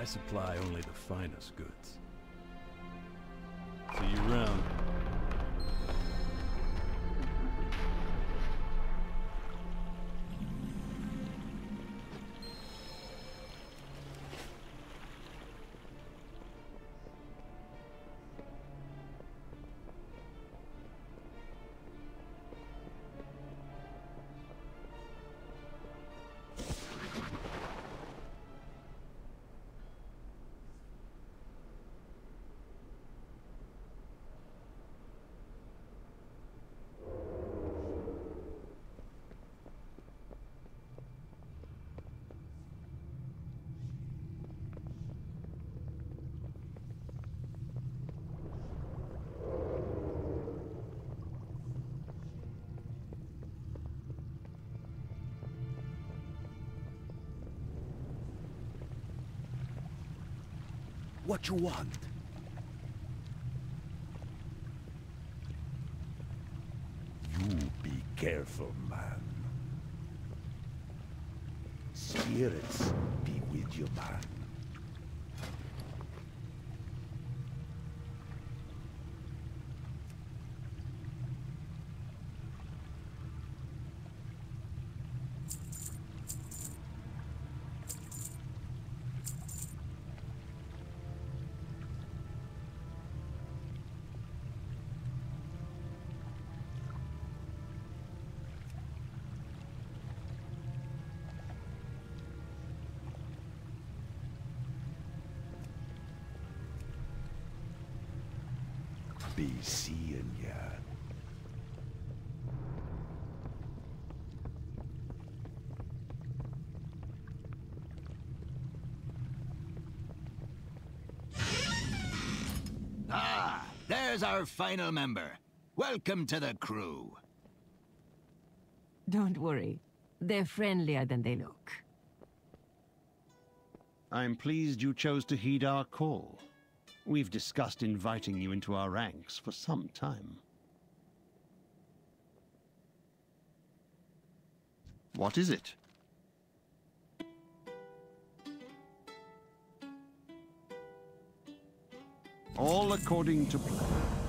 supply only the finest goods. See you around. What you want? You be careful, man. Spirits be with you, man. Be seeing ya. Ah, there's our final member. Welcome to the crew. Don't worry. They're friendlier than they look. I'm pleased you chose to heed our call. We've discussed inviting you into our ranks for some time. What is it? All according to plan.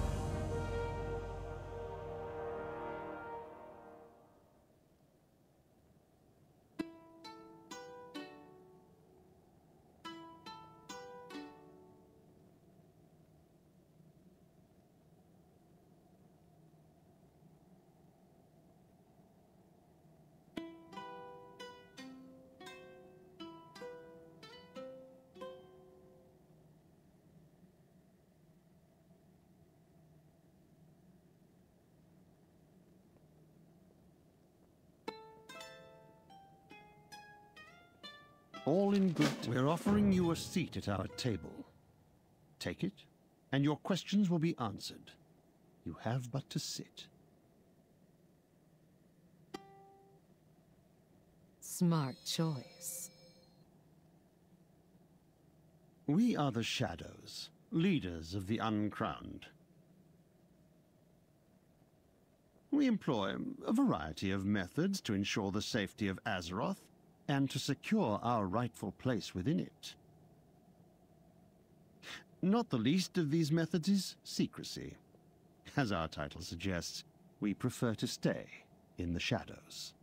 All in good. We're offering you a seat at our table. Take it, and your questions will be answered. You have but to sit. Smart choice. We are the Shadows, leaders of the Uncrowned. We employ a variety of methods to ensure the safety of Azeroth, and to secure our rightful place within it. Not the least of these methods is secrecy. As our title suggests, we prefer to stay in the shadows.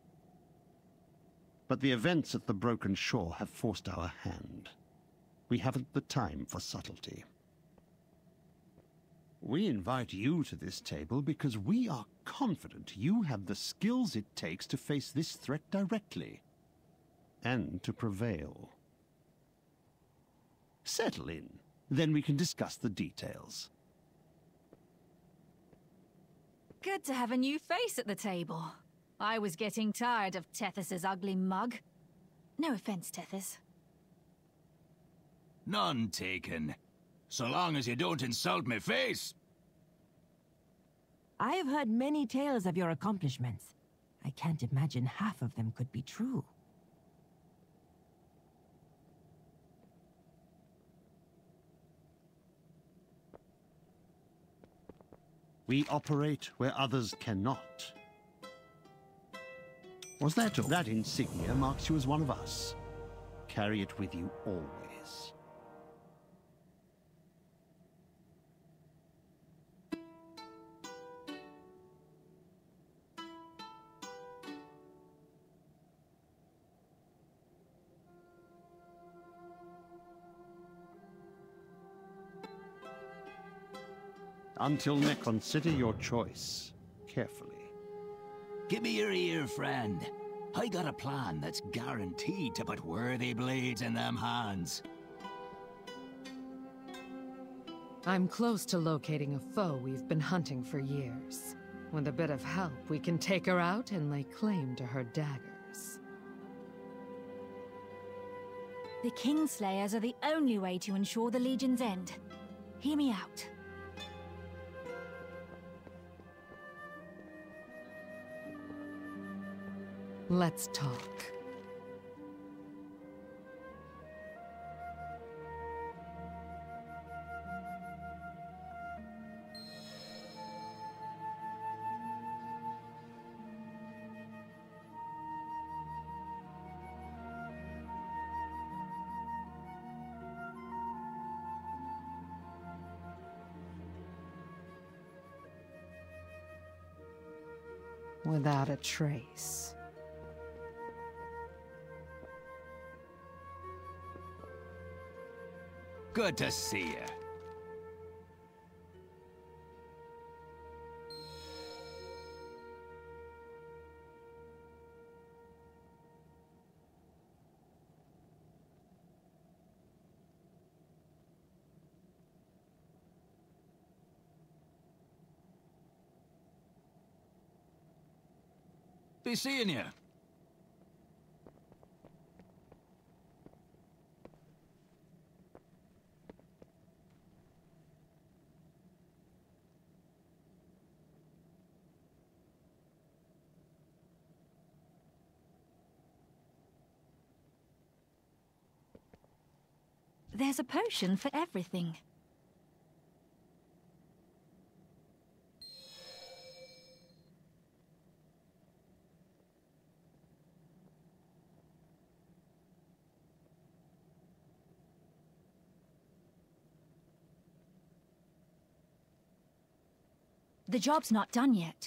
But the events at the Broken Shore have forced our hand. We haven't the time for subtlety. We invite you to this table because we are confident you have the skills it takes to face this threat directly, and to prevail. Settle in, then we can discuss the details. Good to have a new face at the table. I was getting tired of Tethys's ugly mug. No offense, Tethys. None taken. So long as you don't insult me face. I have heard many tales of your accomplishments. I can't imagine half of them could be true. We operate where others cannot. Was that all? That insignia marks you as one of us. Carry it with you always. Until next, consider your choice carefully. Give me your ear, friend. I got a plan that's guaranteed to put worthy blades in them hands. I'm close to locating a foe we've been hunting for years. With a bit of help, we can take her out and lay claim to her daggers. The Kingslayers are the only way to ensure the Legion's end. Hear me out. Let's talk. Without a trace. Good to see you. Be seeing you. There's a potion for everything. The job's not done yet.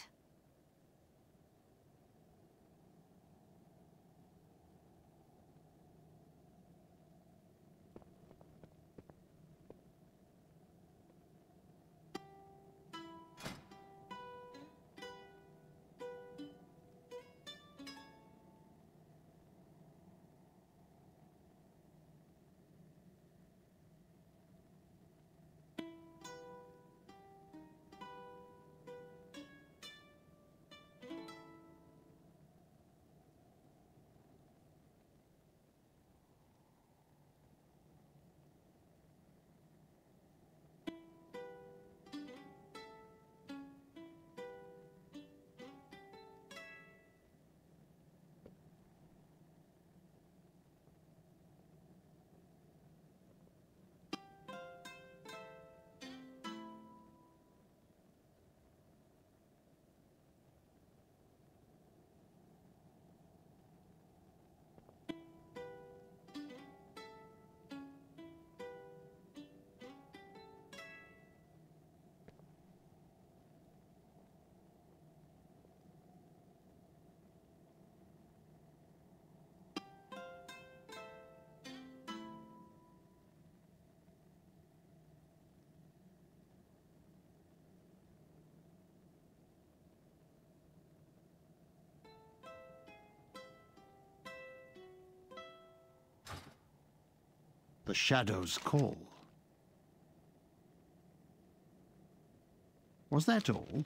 The shadows call. Was that all?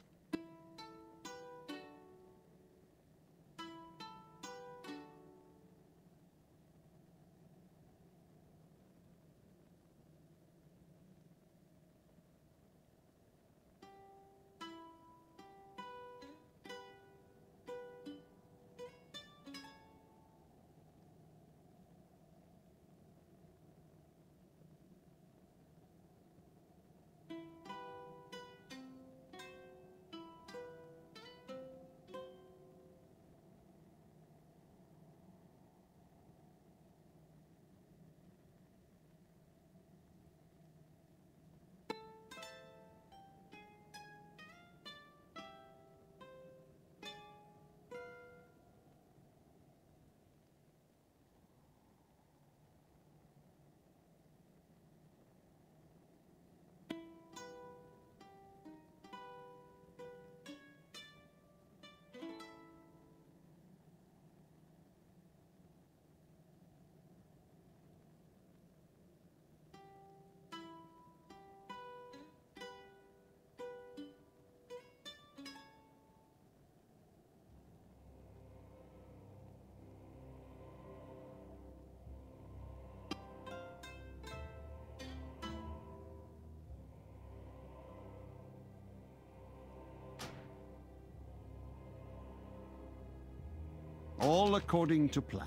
All according to plan.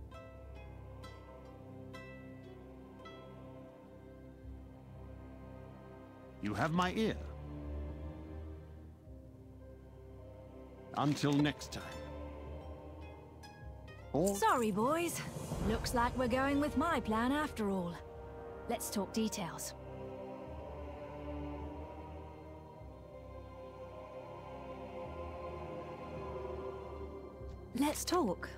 You have my ear. Until next time. Sorry, boys. Looks like we're going with my plan after all. Let's talk details. Let's talk.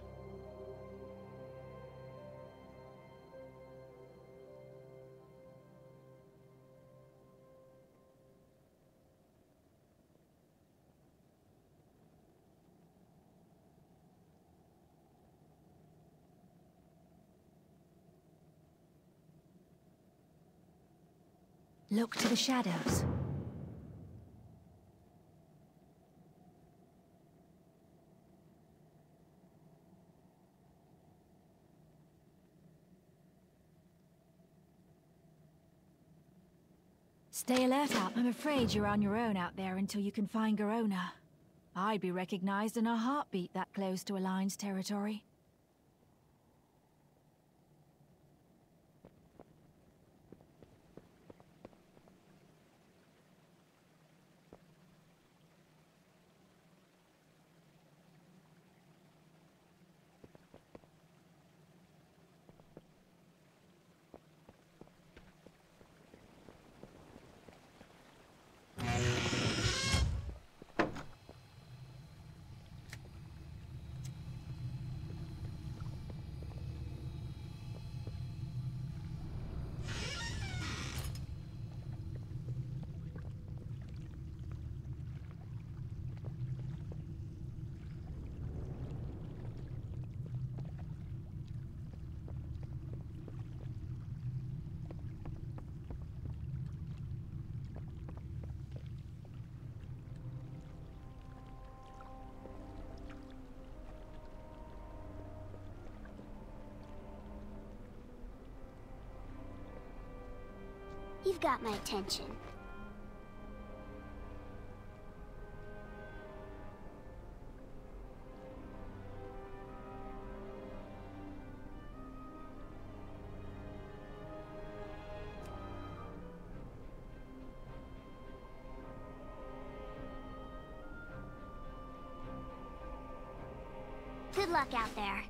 Look to the shadows. Stay alert out. I'm afraid you're on your own out there until you can find Garona. I'd be recognized in a heartbeat that close to Alliance territory. You've got my attention. Good luck out there.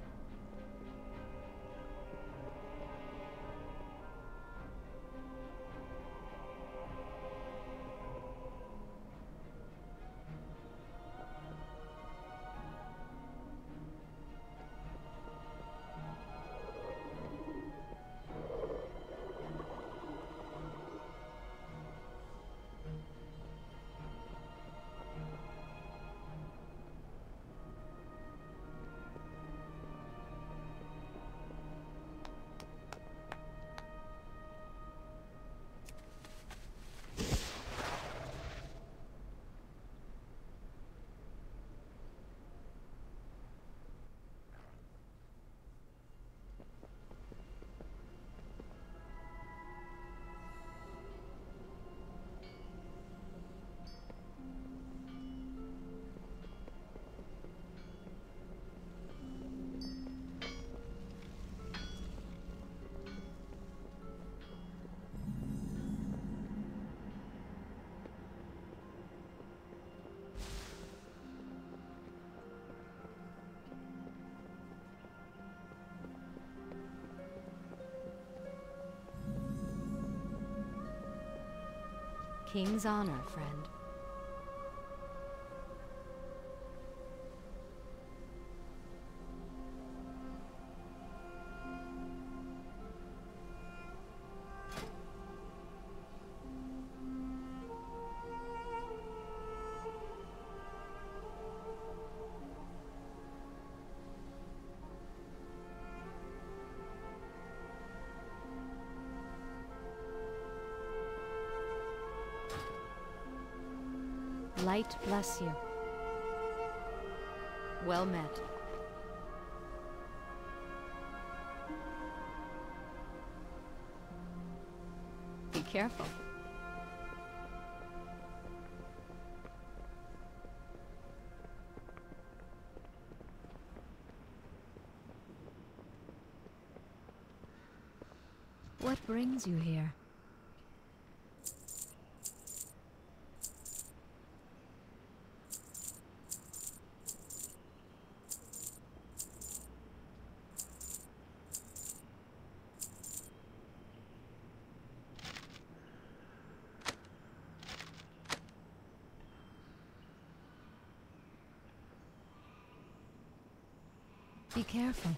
King's honor, friend. Light bless you. Well met. Be careful. What brings you here? Be careful.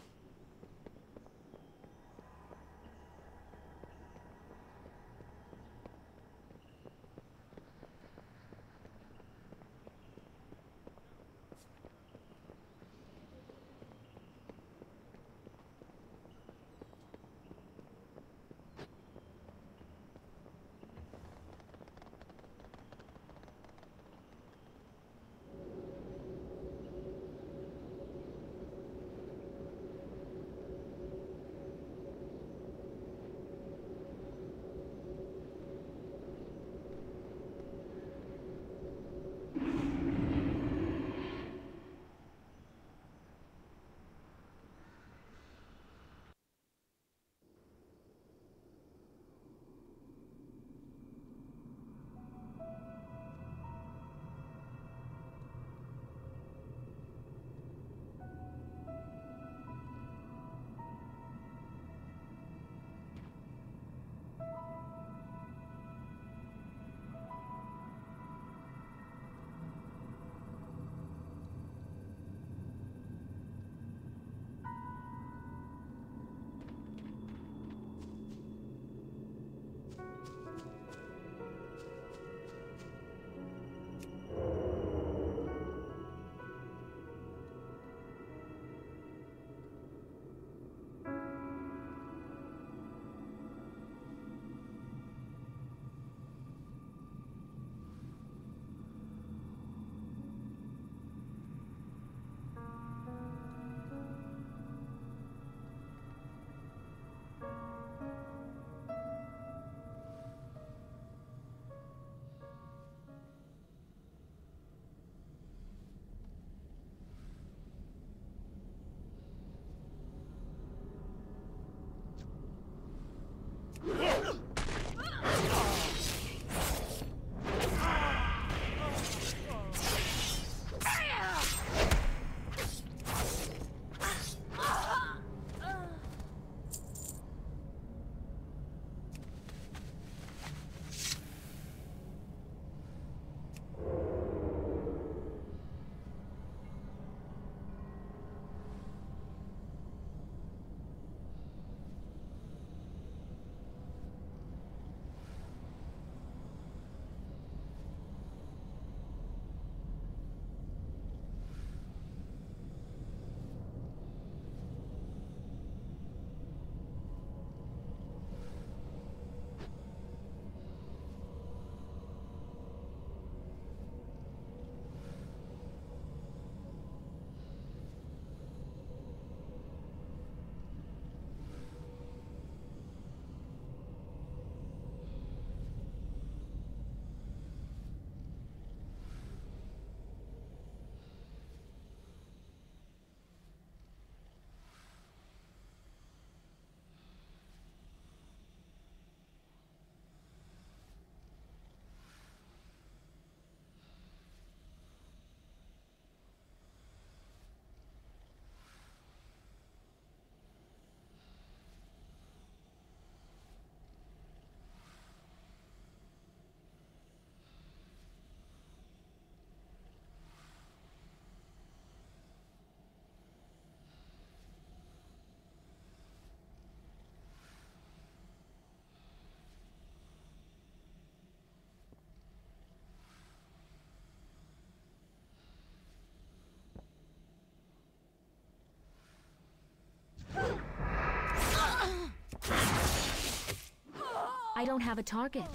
I don't have a target.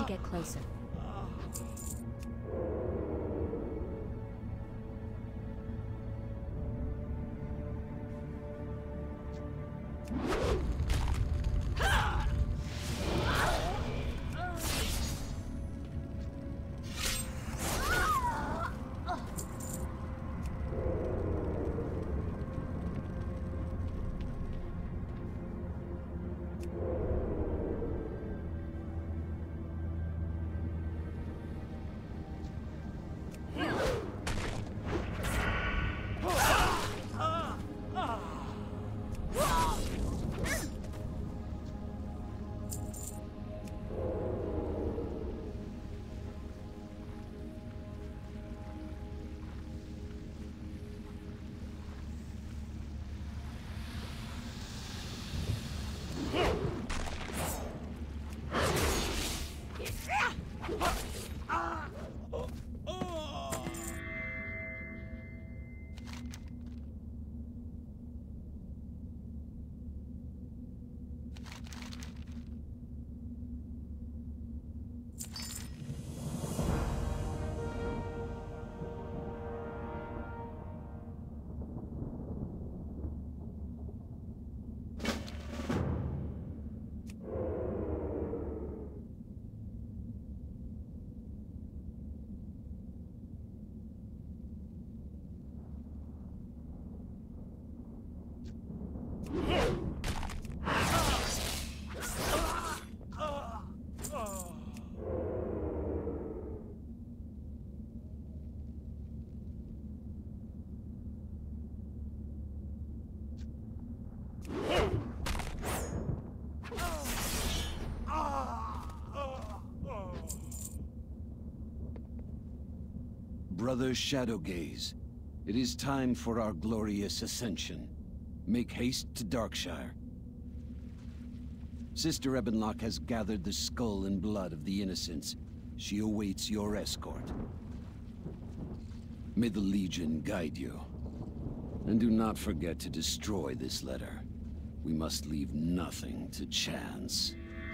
get closer. Brother Shadowgaze, it is time for our glorious ascension. Make haste to Darkshire. Sister Ebonlock has gathered the skull and blood of the innocents. She awaits your escort. May the Legion guide you. And do not forget to destroy this letter. We must leave nothing to chance.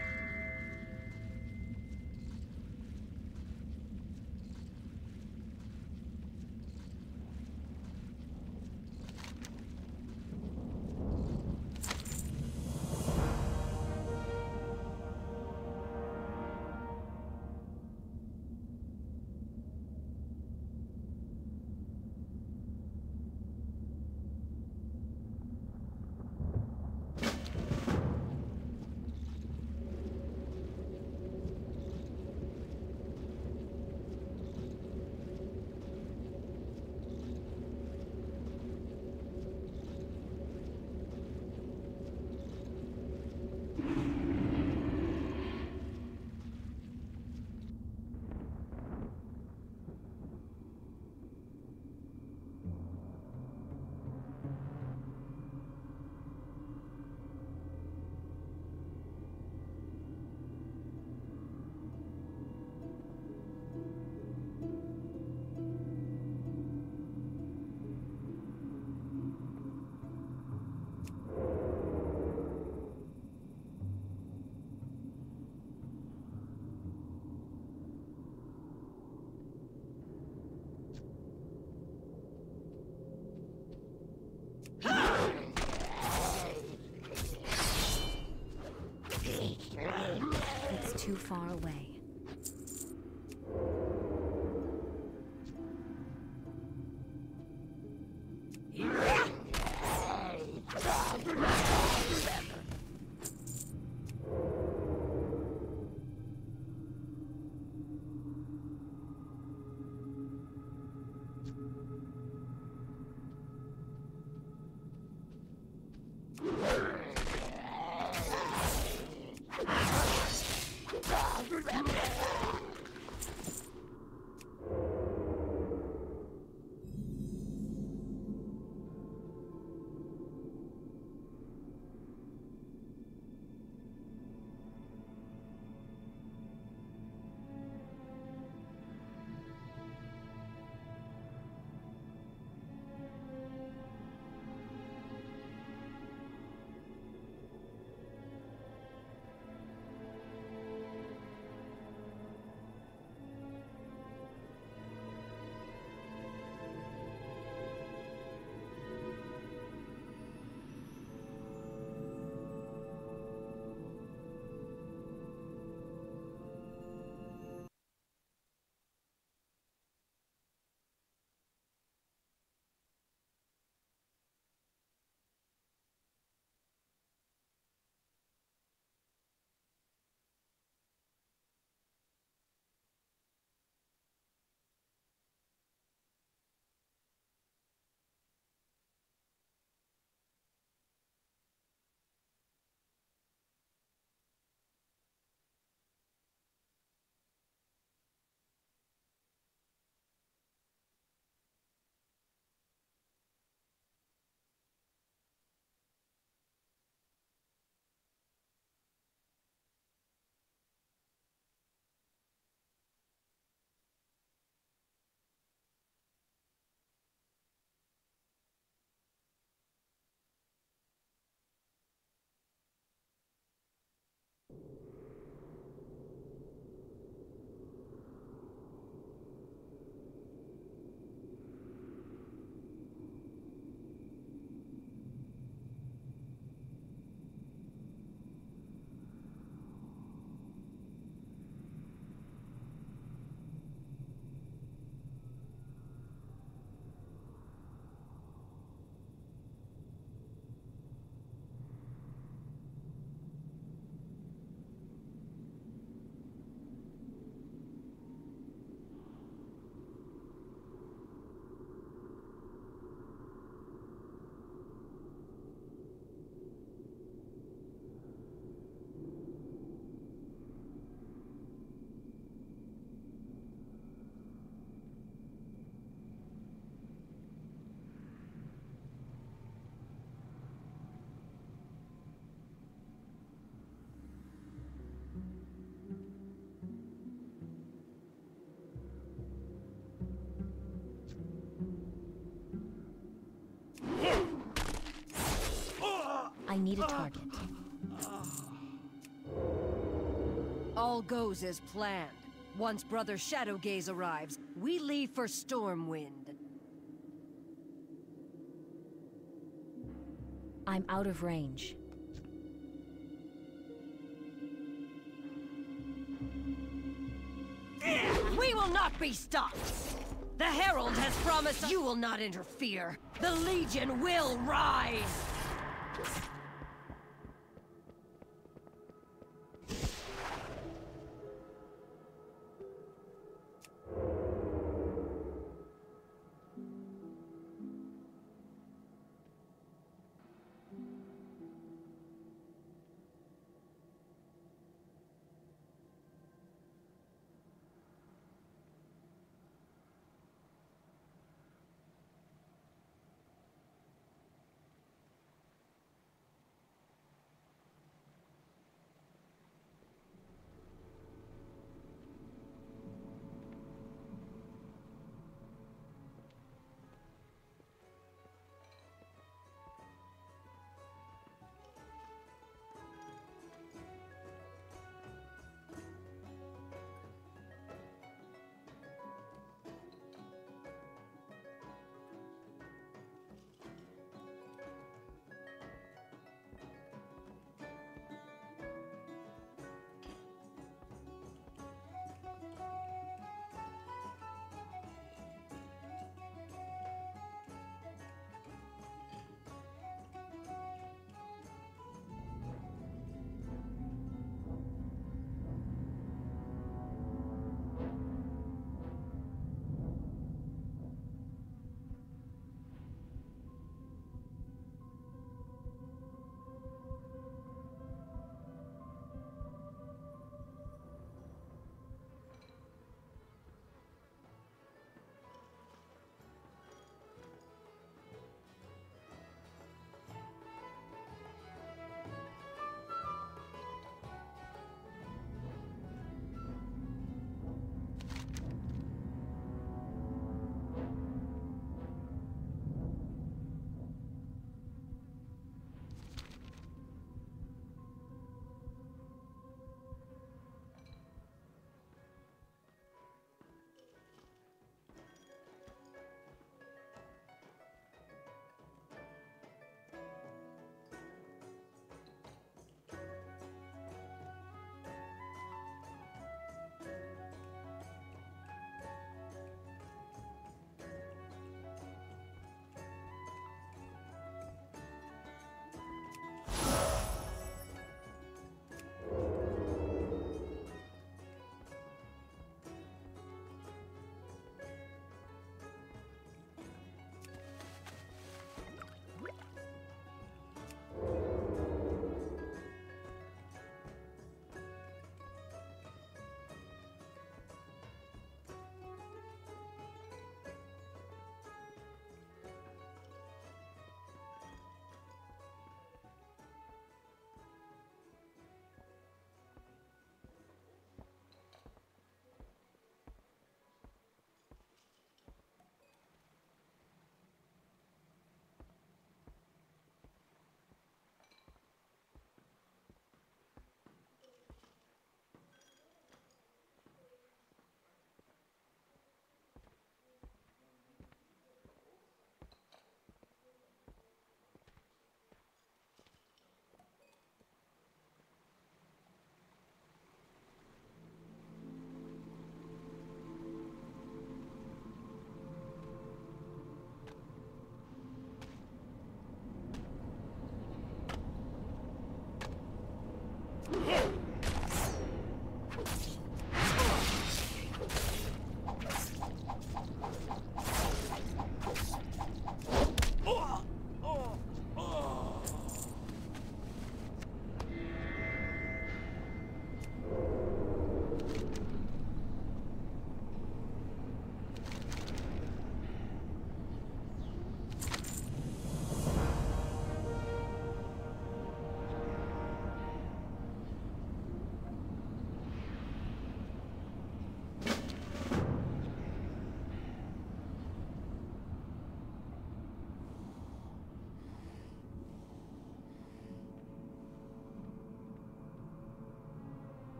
It's too far away. need a target. All goes as planned. Once Brother Shadowgaze arrives, we leave for Stormwind. I'm out of range. We will not be stopped! The Herald has promised you will not interfere. The Legion will rise!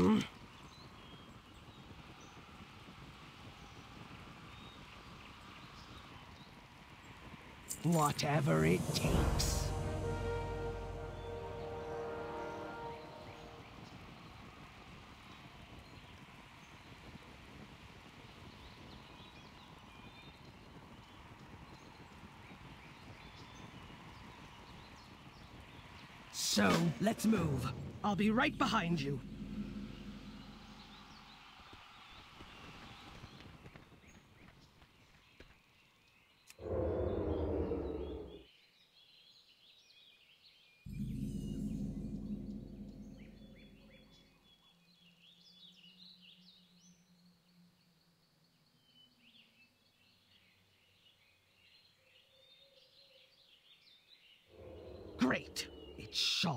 Whatever it takes. So, let's move. I'll be right behind you. Great. It's Shaw.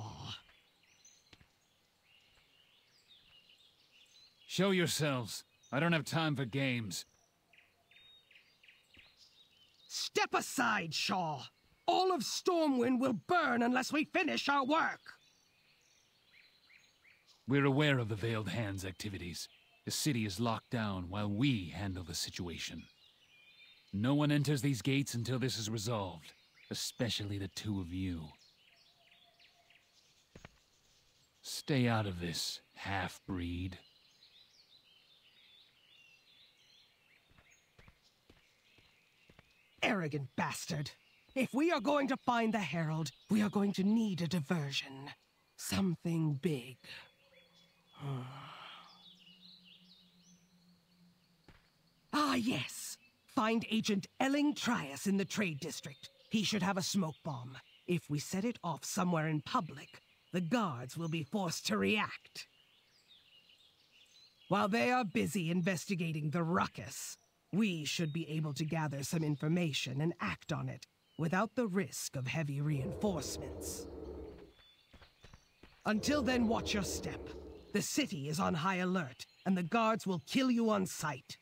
Show yourselves. I don't have time for games. Step aside, Shaw. All of Stormwind will burn unless we finish our work. We're aware of the Veiled Hand's activities. The city is locked down while we handle the situation. No one enters these gates until this is resolved, especially the two of you. Stay out of this, half-breed. Arrogant bastard. If we are going to find the Herald, we are going to need a diversion. Something big. Yes. Find Agent Elling Trias in the Trade District. He should have a smoke bomb. If we set it off somewhere in public, the guards will be forced to react. While they are busy investigating the ruckus, we should be able to gather some information and act on it without the risk of heavy reinforcements. Until then, watch your step. The city is on high alert, and the guards will kill you on sight.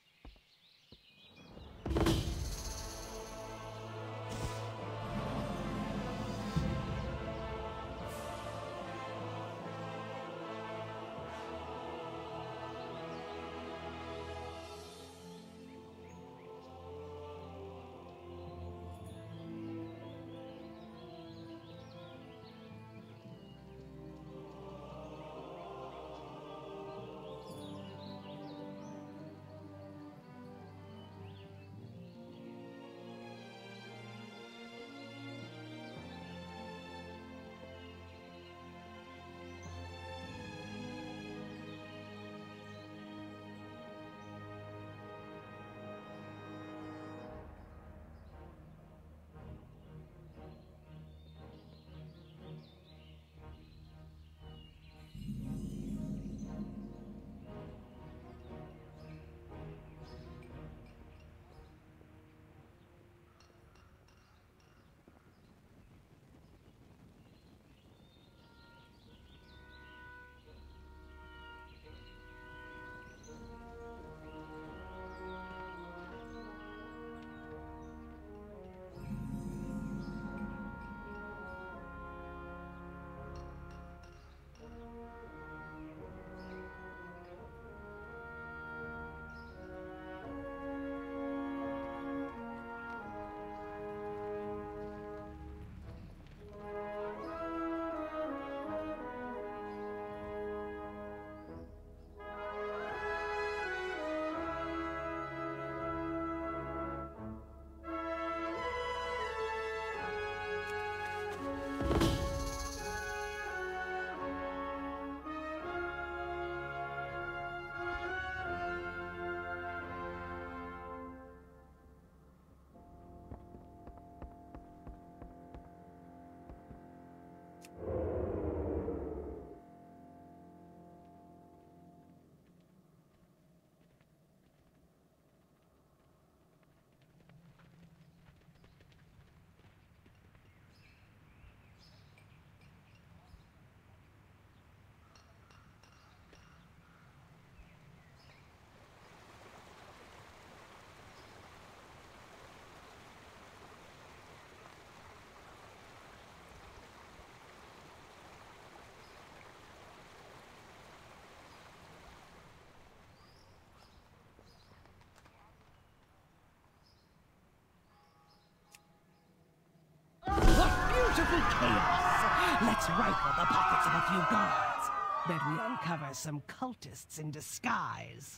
beautiful chaos. Let's rifle the pockets of a few guards. Bet we uncover some cultists in disguise.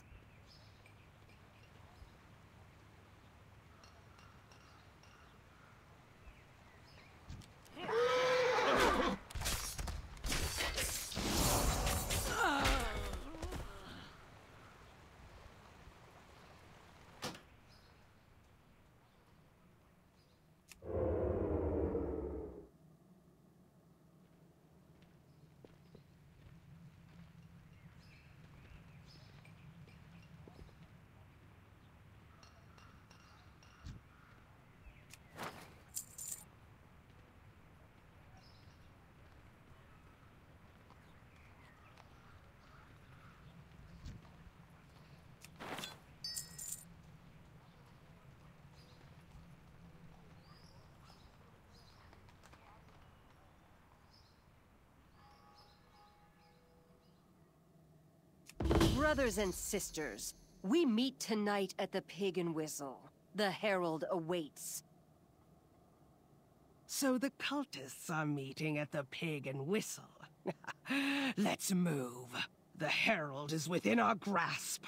Brothers and sisters, we meet tonight at the Pig and Whistle. The Herald awaits. So the cultists are meeting at the Pig and Whistle. Let's move. The Herald is within our grasp.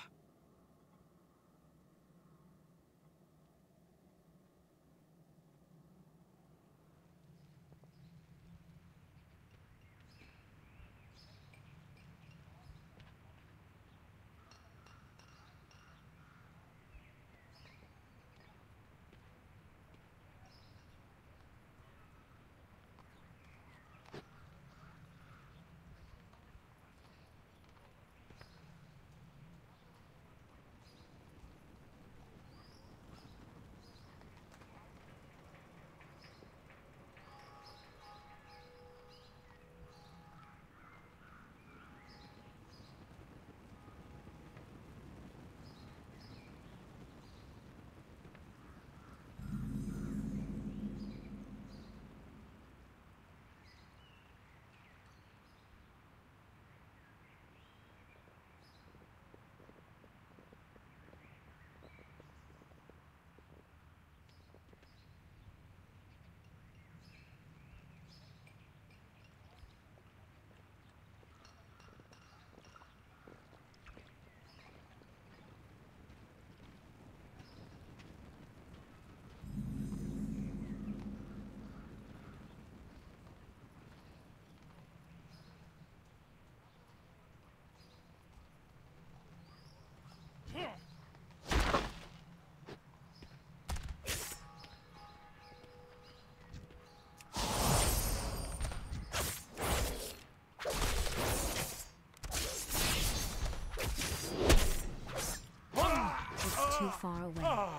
Too far away.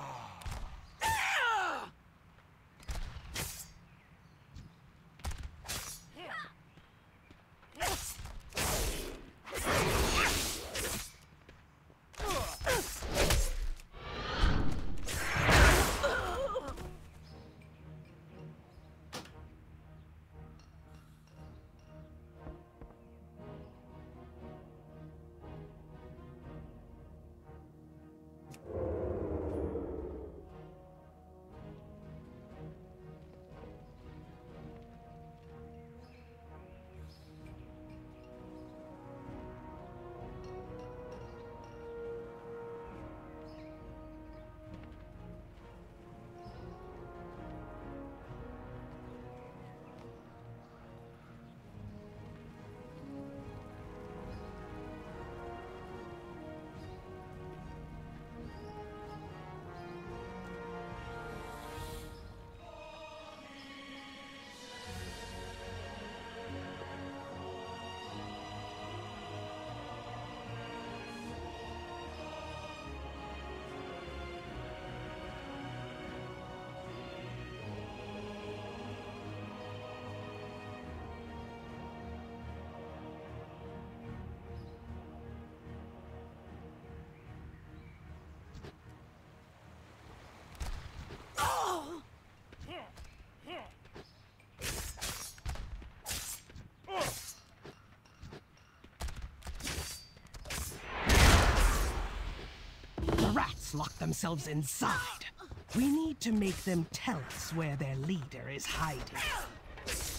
Lock themselves inside. We need to make them tell us where their leader is hiding.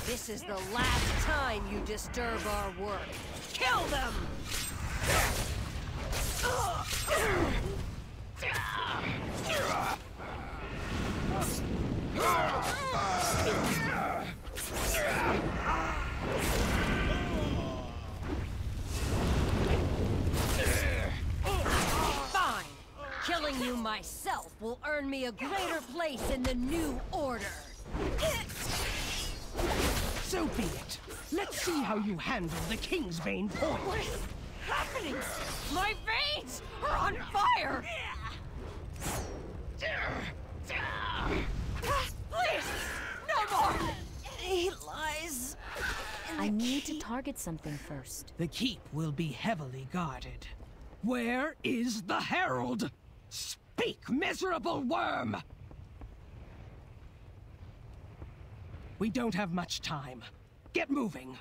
This is the last time you disturb our work. Kill them! Fine. Killing you myself will earn me a greater place in the new order. So be it. Let's see how you handle the Kingsbane point. What is happening? My veins are on fire! Please! No more! He lies. I need to target something first. The keep will be heavily guarded. Where is the Herald? Speak, miserable worm! We don't have much time. Get moving.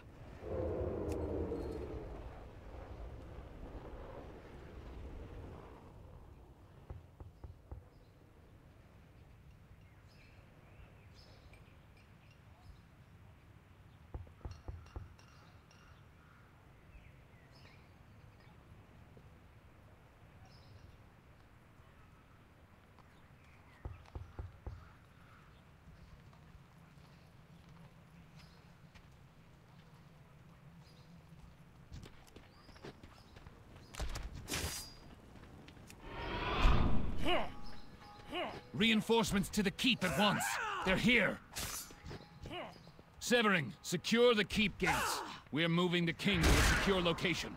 Reinforcements to the keep at once. They're here. Severing, secure the keep gates. We're moving the king to a secure location.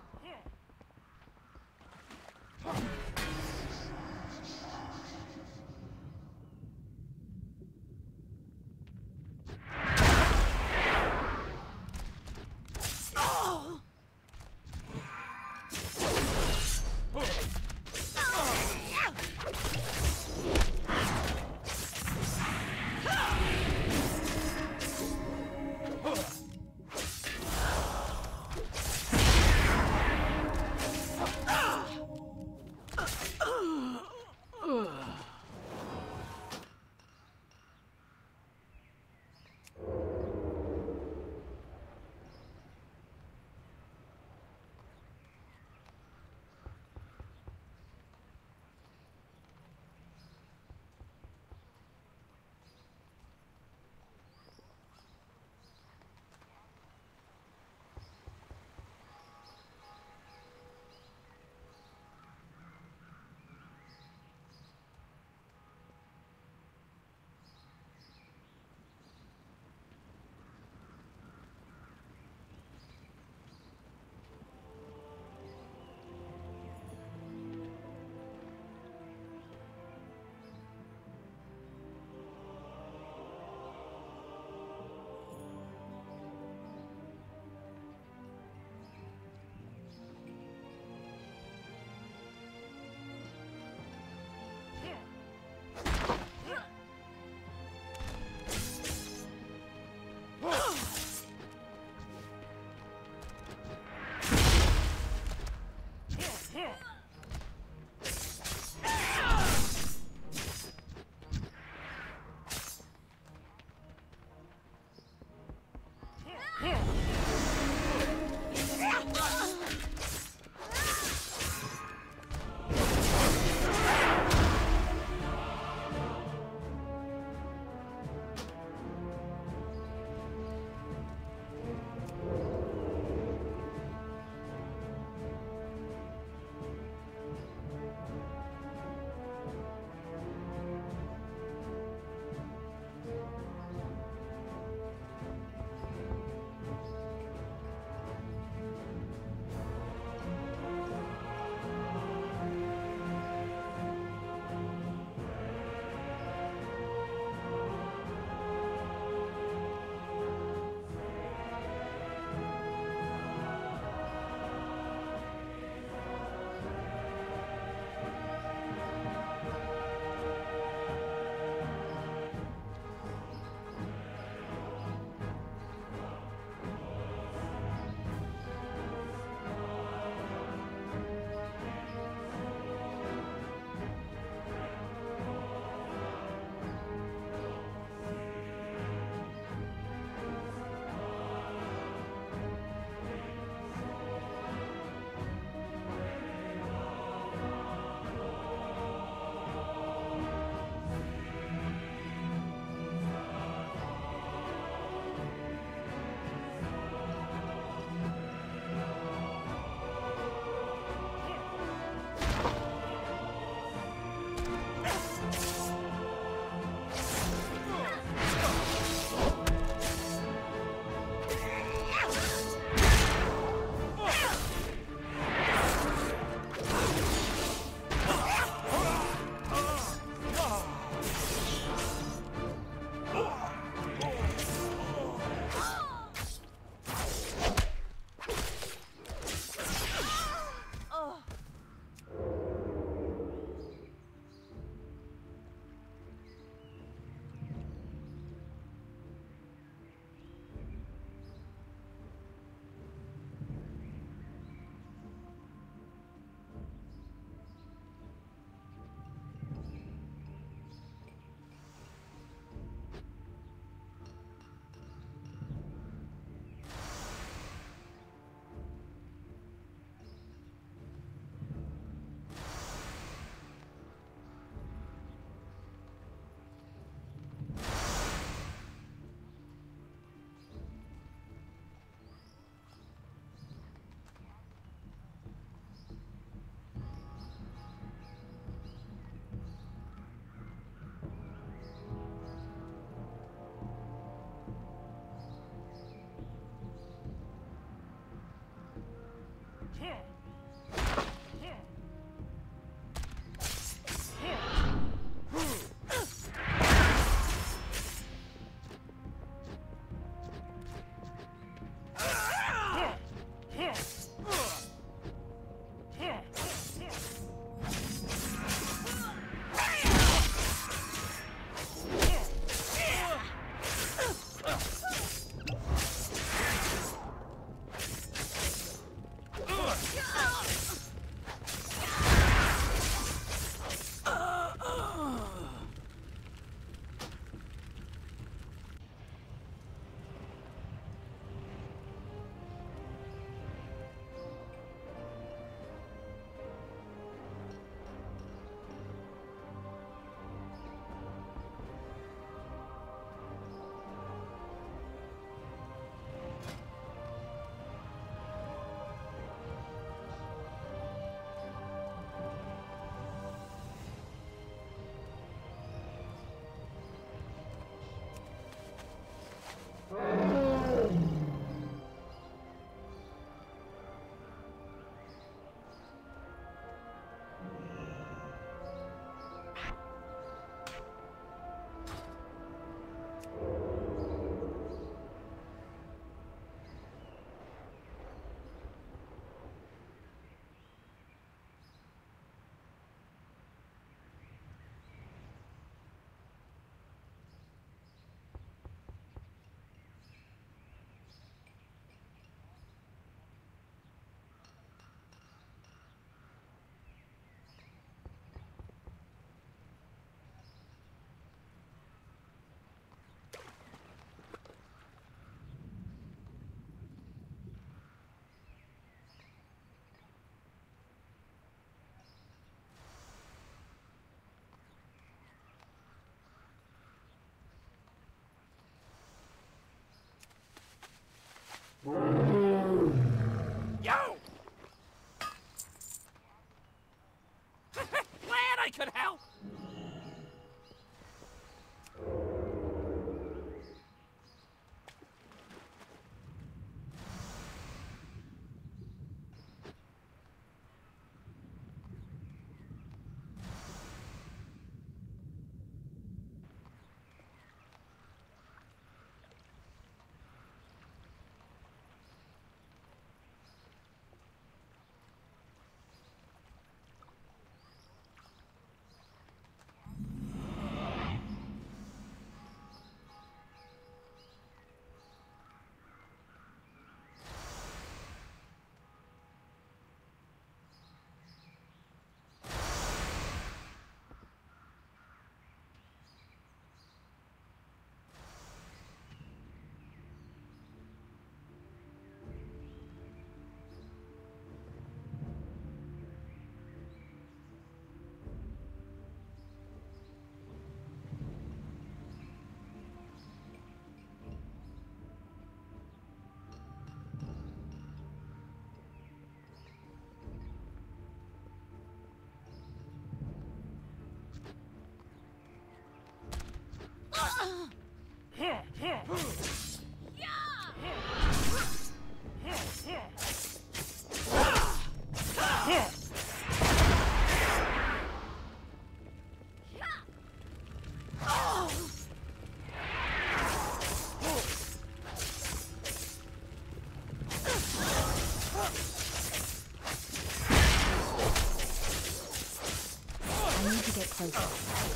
I need to get closer.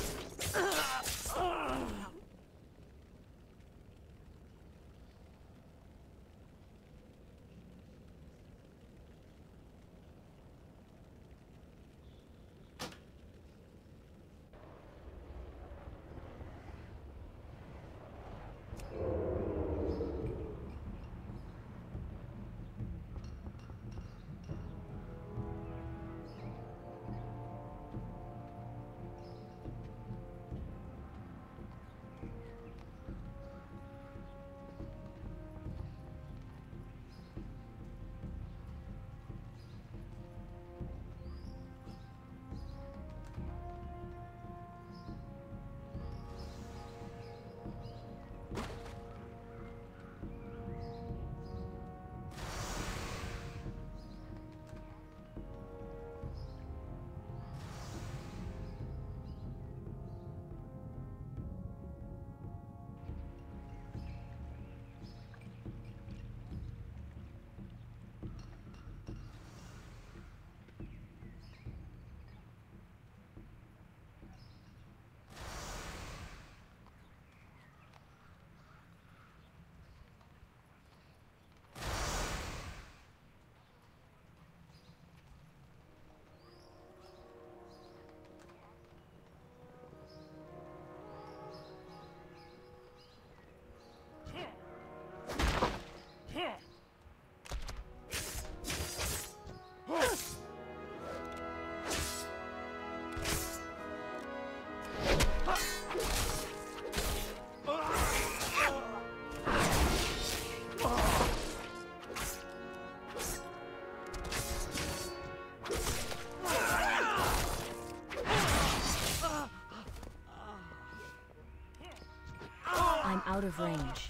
I'm out of range.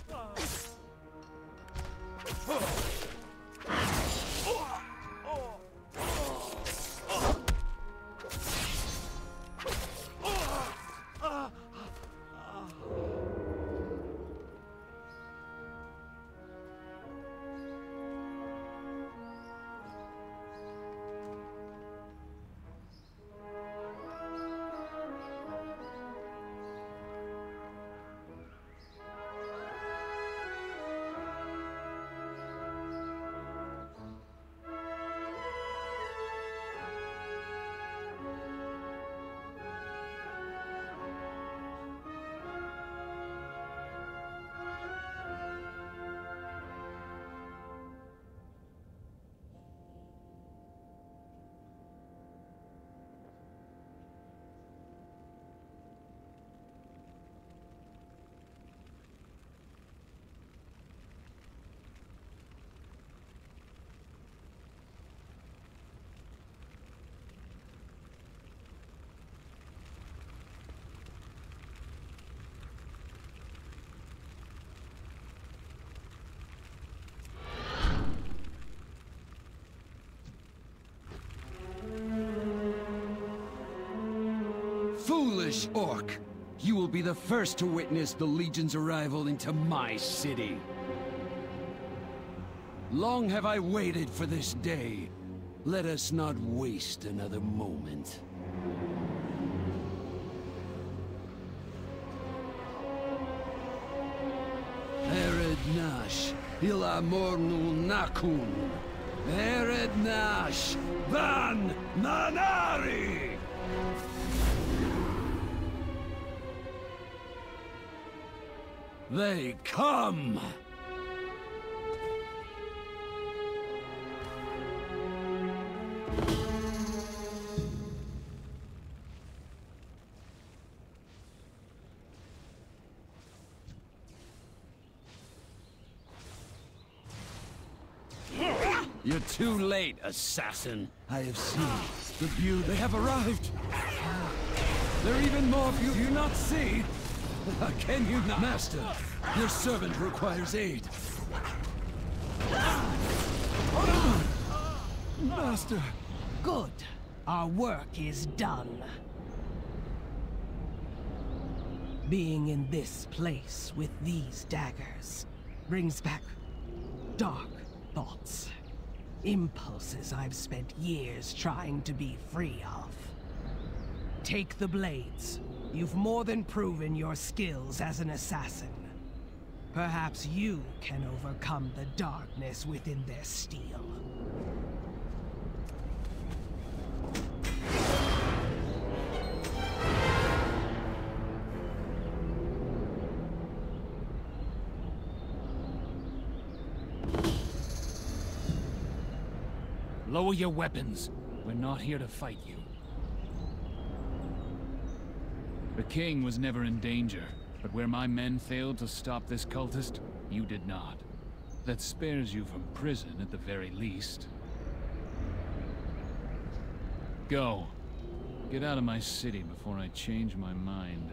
Foolish orc! You will be the first to witness the Legion's arrival into my city. Long have I waited for this day. Let us not waste another moment. Ered Nash, Ila Mornu Nakun. Ered Nash, Van Manari! They come! You're too late, assassin. I have seen the beauty. They have arrived. There are even more of you. Do you not see? Can you not? Master, Your servant requires aid. Master! Good. Our work is done. Being in this place with these daggers brings back dark thoughts. Impulses I've spent years trying to be free of. Take the blades. You've more than proven your skills as an assassin. Perhaps you can overcome the darkness within their steel. Lower your weapons. We're not here to fight you. The king was never in danger, but where my men failed to stop this cultist, you did not. That spares you from prison at the very least. Go. Get out of my city before I change my mind.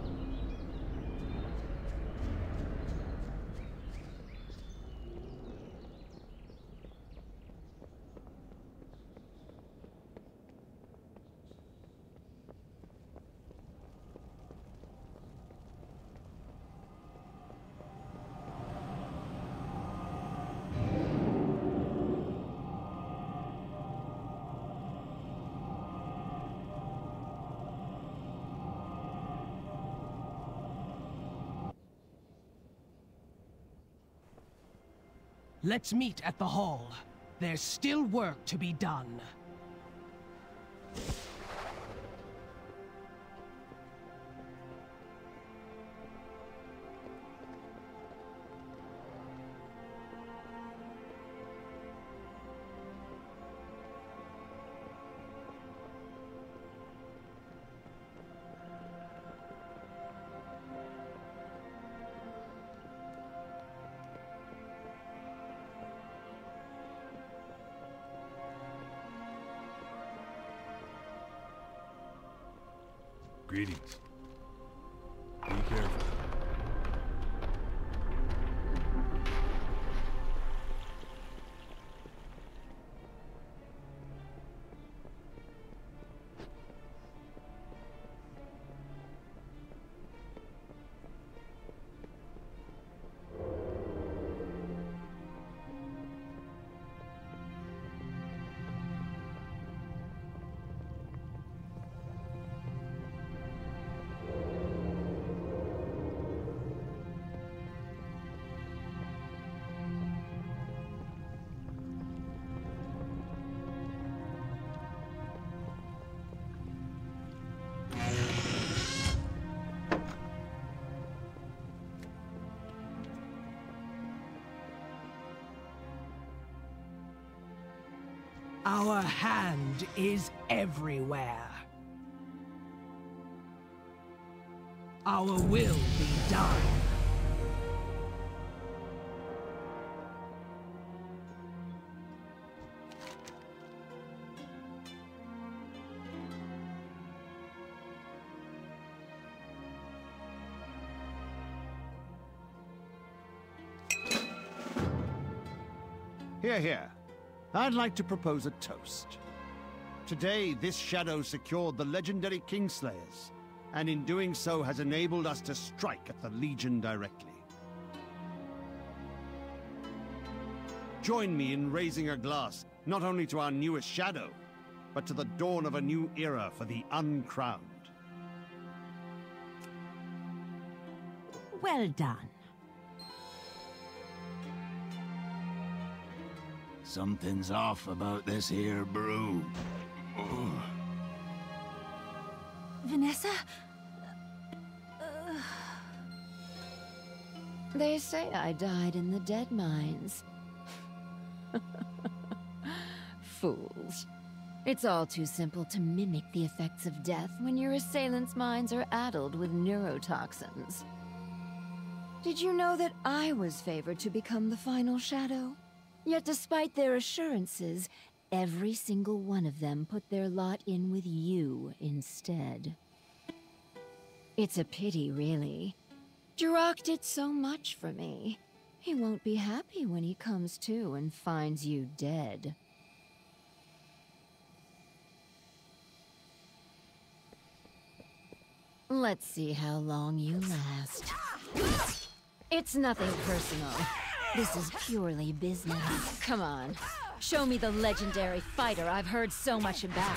Let's meet at the hall. There's still work to be done. Greetings. Be careful. Our hand is everywhere. Our will be done. Hear, hear. I'd like to propose a toast. Today, this shadow secured the legendary Kingslayers, and in doing so has enabled us to strike at the Legion directly. Join me in raising a glass, not only to our newest shadow, but to the dawn of a new era for the uncrowned. Well done. Something's off about this here brew. Ugh. Vanessa? They say I died in the dead mines. Fools. It's all too simple to mimic the effects of death when your assailants' minds are addled with neurotoxins. Did you know that I was favored to become the final shadow? Yet despite their assurances, every single one of them put their lot in with you instead. It's a pity, really. Jirok did so much for me. He won't be happy when he comes to and finds you dead. Let's see how long you last. It's nothing personal. This is purely business. Come on, show me the legendary fighter I've heard so much about.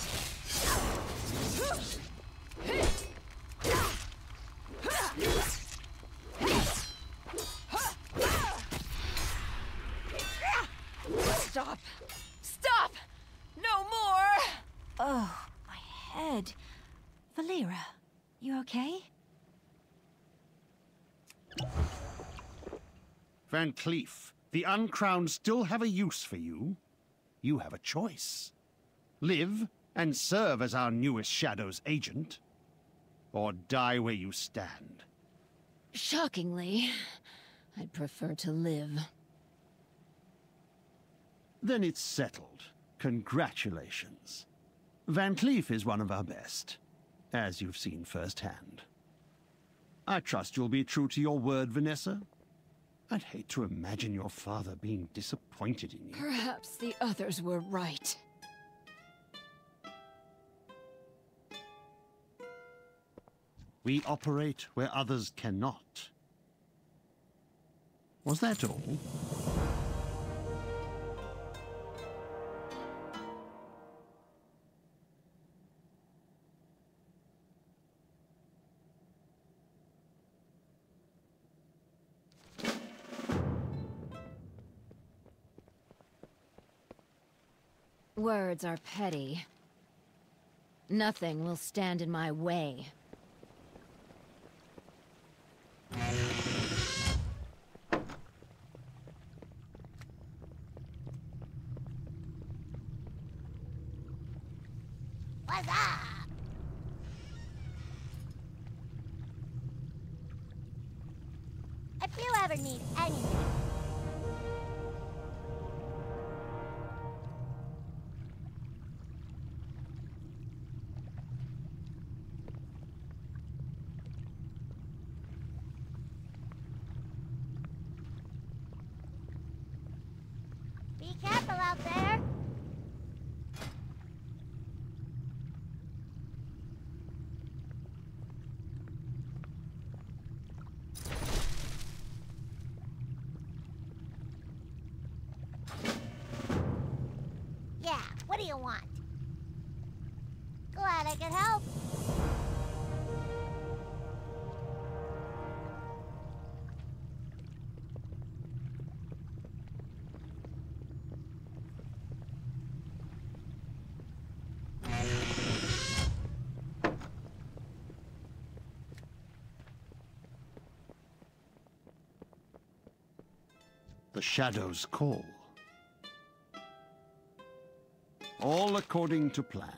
Stop! Stop! No more! Oh, my head. Valera, you okay? Van Cleef, the Uncrowned still have a use for you. You have a choice. Live and serve as our newest Shadow's agent, or die where you stand. Shockingly, I'd prefer to live. Then it's settled. Congratulations. Van Cleef is one of our best, as you've seen firsthand. I trust you'll be true to your word, Vanessa. I'd hate to imagine your father being disappointed in you. Perhaps the others were right. We operate where others cannot. Was that all? Words are petty. Nothing will stand in my way. What's up? If you ever need anything, be careful out there. Yeah, what do you want? Glad I could help. The Shadows call. All according to plan.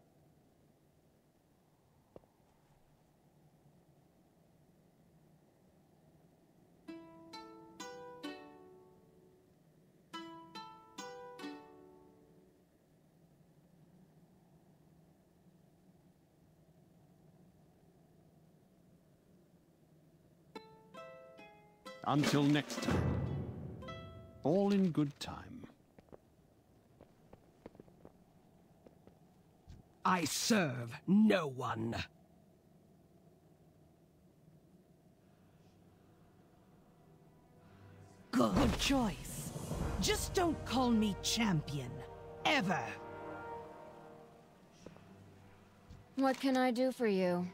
Until next time. All in good time. I serve no one. Good choice. Just don't call me champion. Ever. What can I do for you?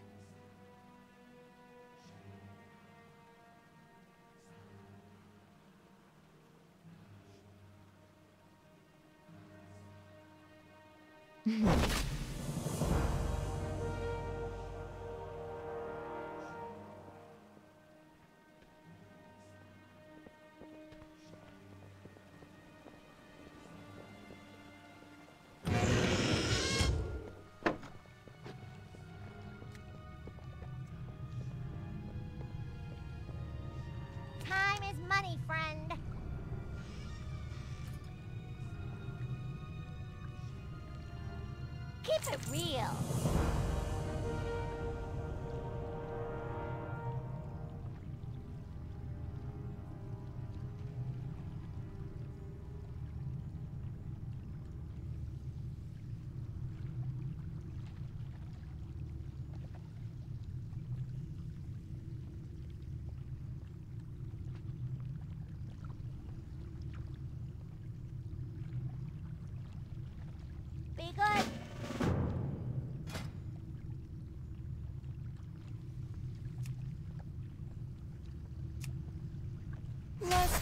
Time is money, friend. Keep it real.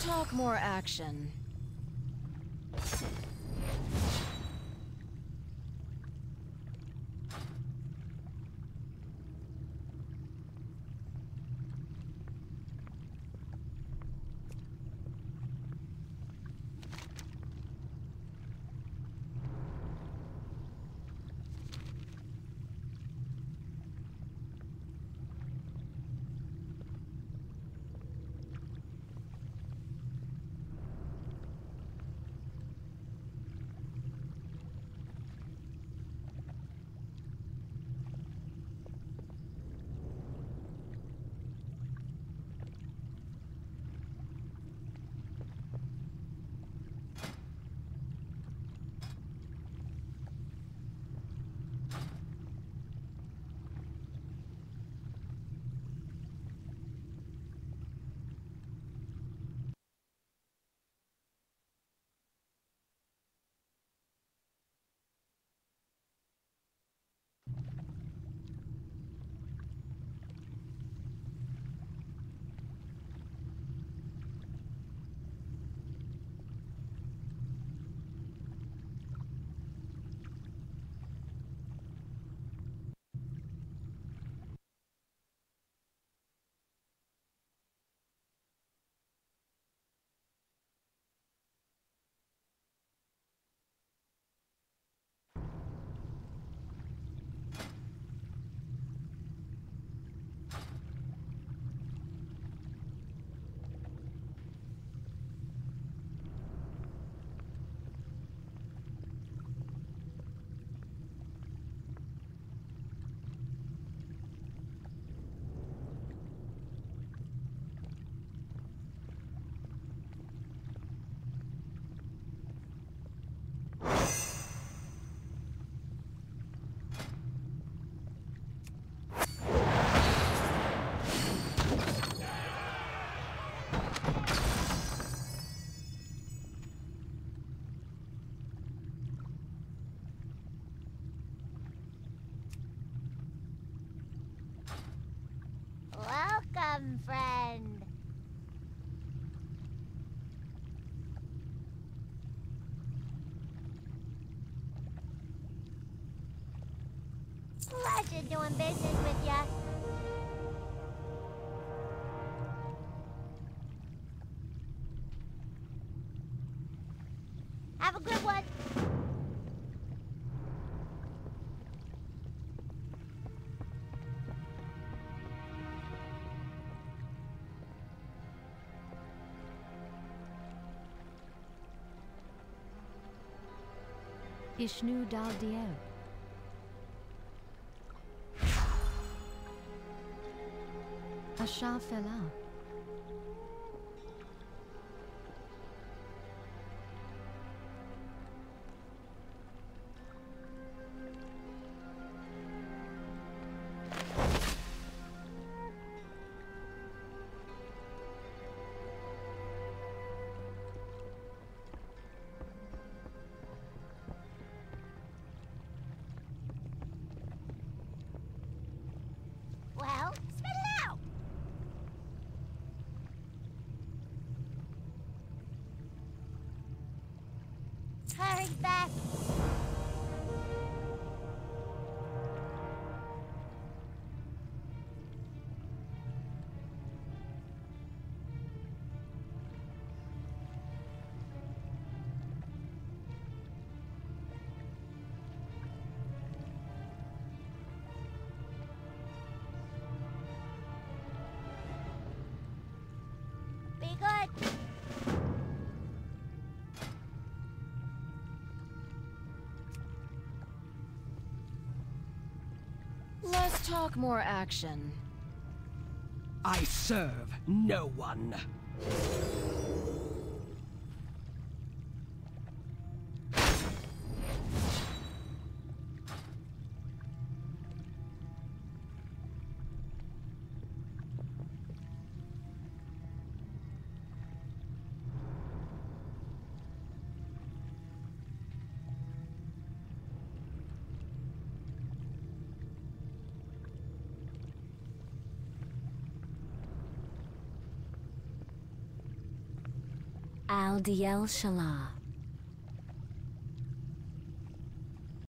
talk more action. Welcome, friend. Pleasure doing business with ya. Have a good one. Ishnu Dal Diel. Asha Fela. Well, spit it out. Hurry back. Be good. Let's talk more action. I serve no one. Al Diel Shalah.